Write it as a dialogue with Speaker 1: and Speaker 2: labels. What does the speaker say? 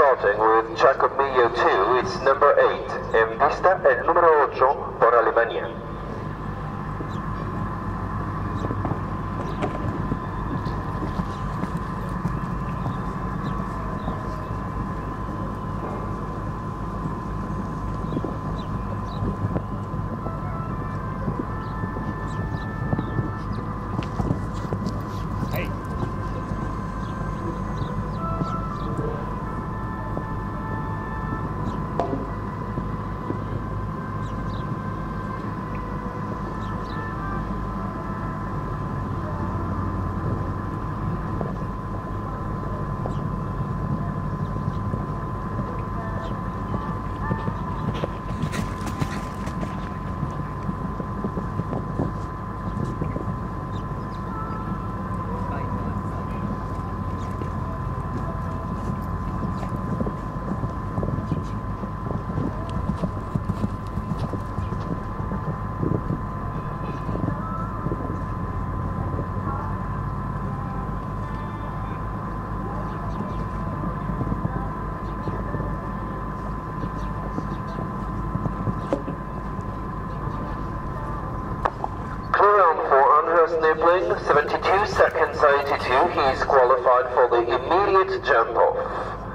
Speaker 1: starting with Jacob Mio 2, it's number 8. En pista el número 8 por Alemania. Nibbling, 72 seconds 82, he's qualified for the immediate jump off.